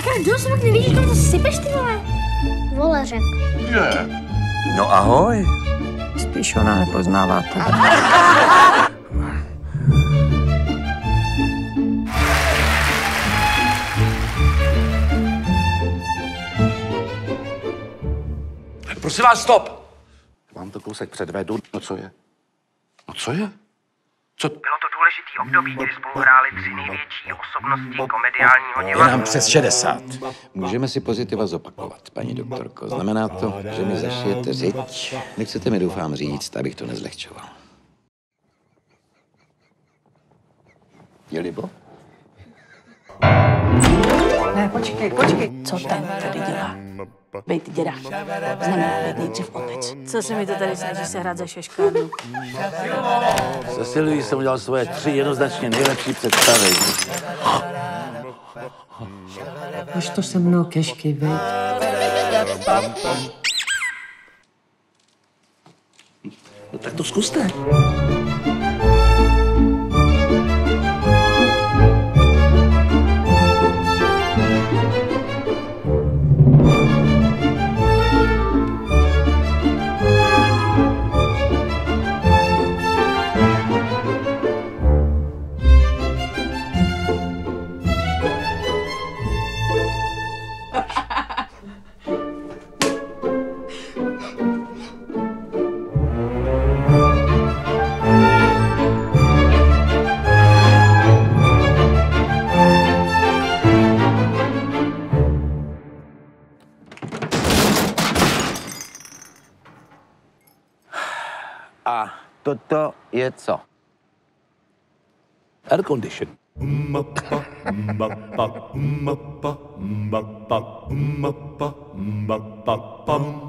sakra, dost, pak nevidíš, kam to sypeš, ty vole? Volařek. Je. No ahoj. Spíš ona nepoznává tebe. Prosím vás, stop! Vám to kousek předvedu. No co je? No co je? Co? Bylo to důležitý období, kdy spolu hráli 3 největší osobnosti komediálního Je divadla. nám přes 60. Můžeme si pozitiva zopakovat, paní doktorko. Znamená to, že mi zašijete řiď. Nechcete mi, doufám, říct, abych to nezlehčoval. Je libo? Ne, počkej. Co ten tady dělá? Bejt děda. Znamená být nejdřív otec. Co se mi to tady snaží se hrát za šeškárnu? Se Silví jsem udělal svoje 3 jednoznačně nejlepší představy. Už to se mnou kešky, bejt. No tak to zkuste. A toto je co? Air condition. Bum